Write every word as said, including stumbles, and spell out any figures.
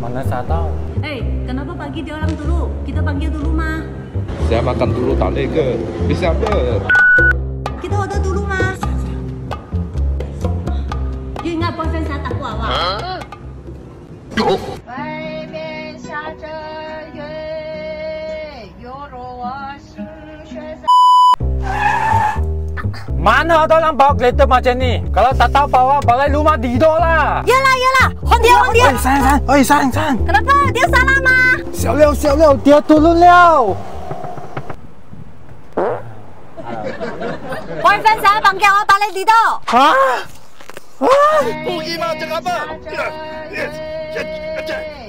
Mana saya tahu. Eh, hey, kenapa panggil dia orang dulu? Kita panggil dulu mah. Saya makan dulu tak boleh ke? Bisa apa? Kita order dulu mah. Ingat boyfriend saya takut awak. Huh? 外面下着雨，犹如我是雪山。 Mana ada orang bawa kereta macam ni? Kalau tak tahu bawa, balik rumah tidur lah. Yalah, yalah. Hon dia, hon dia. Oi, sayang, sayang. Oi, sayang, sayang. Kenapa? Dia salah mah. Siap liao, siap liao. Dia turun liao. Boyfriend saya panggil awak balik tidur. Hah? Hah? Pergi macam apa?